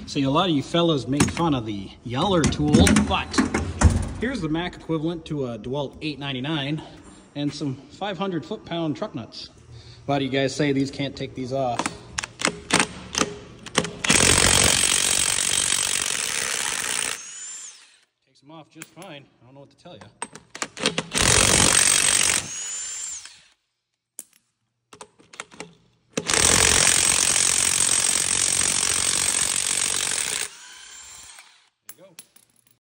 See, a lot of you fellas make fun of the Yeller tool, but here's the Mac equivalent to a DeWalt 899 and some 500 foot-pound truck nuts. A lot of you guys say these can't take these off. Takes them off just fine. I don't know what to tell you.